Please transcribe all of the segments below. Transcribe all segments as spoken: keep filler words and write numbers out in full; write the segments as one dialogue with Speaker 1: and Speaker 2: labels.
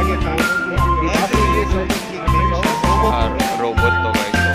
Speaker 1: Ah, robot to guys. So,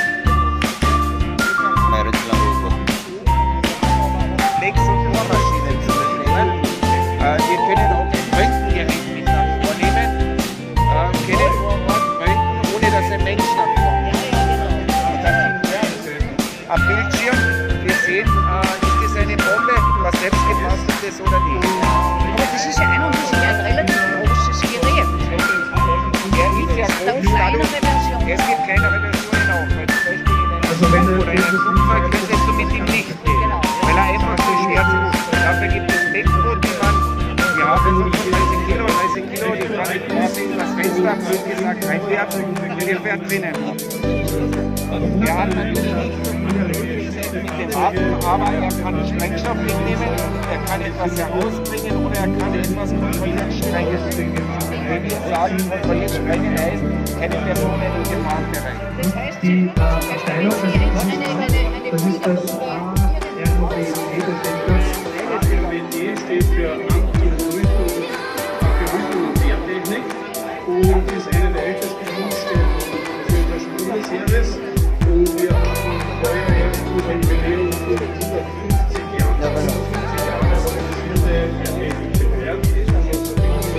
Speaker 1: meron silang robot.
Speaker 2: Nächste Bohrmaschinen zu betreiben. Äh, wir können auch ein Röntgengerät mit nach vornehmen. Äh, können Röntgen, ohne dass ein Mensch nachkommt. Und dann am Bildschirm, wir sehen, äh, ist das eine Bombe, was selbst gebastelt ist oder nicht.
Speaker 3: Aber das ist ja ein und das ist ja ein relativ großes Gerät.
Speaker 2: Er ist ja groß, dadurch, es gibt kleinere Versionen auch, weil zum Beispiel in einem Flug oder in einem Flugzeug könntest du mit ihm nicht gehen, weil er einfach so schwer ist. Dafür gibt es Deckboot, die man, ja, fünfunddreißig Kilo, dreißig Kilo, die kann ich quasi in das Fenster, blöd gesagt, reinwerfen und ihr fährt drinnen. Er hat natürlich nicht so viele Möglichkeiten mit dem Atem, aber er kann Sprengstoff mitnehmen, er kann etwas herausbringen oder er kann etwas kontrolliert sprengen. Wenn wir sagen, kontrolliert sprengen heißt, keine Personen im Gefahrenbereich.
Speaker 3: Das heißt,
Speaker 4: Die Verteilung, das ist das A R O B E, das A R W D steht für Amt für Berufung und Wehrtechnik und ist eine der ältesten Dienststellen für das Bundesheeres und wir haben heuer erst durch ein Jubiläum von hundertfünfzig Jahren, hundertfünfzig Jahre, das vierte Wehrtechnik gewährt ist und das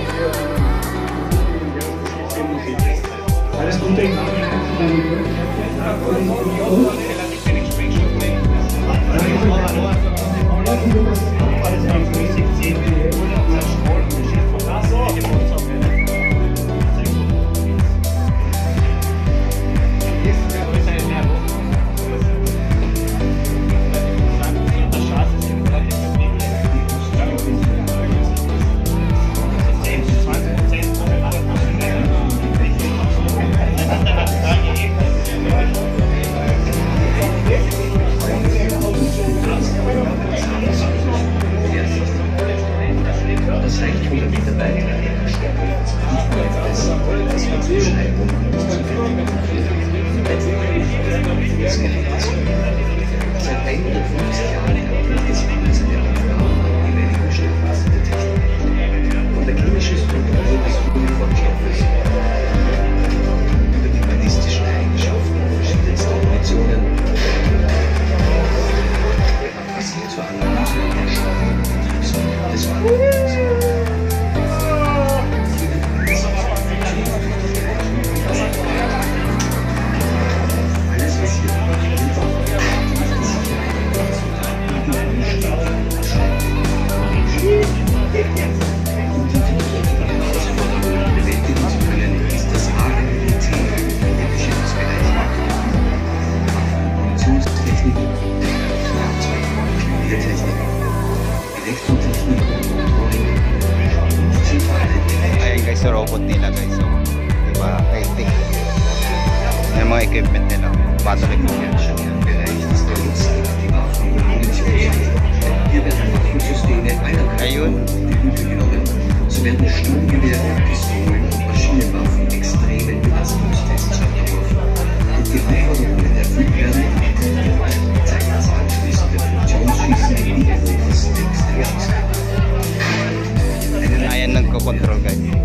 Speaker 4: alles Gute im Nachhinein für deine
Speaker 1: Ayan guys, sa robot nila guys. So, diba, I think yung mga equipment nila, battle equipment. Ayun.
Speaker 5: So werden Sturmgewehre, Pistolen und Maschinenwaffen extremen Belastungstests unterworfen. Und die Anforderungen erfüllt werden, zeigt das anschließende Funktionsschießen in die Sticks der Schießer.
Speaker 1: Ayan, nagko-control guys.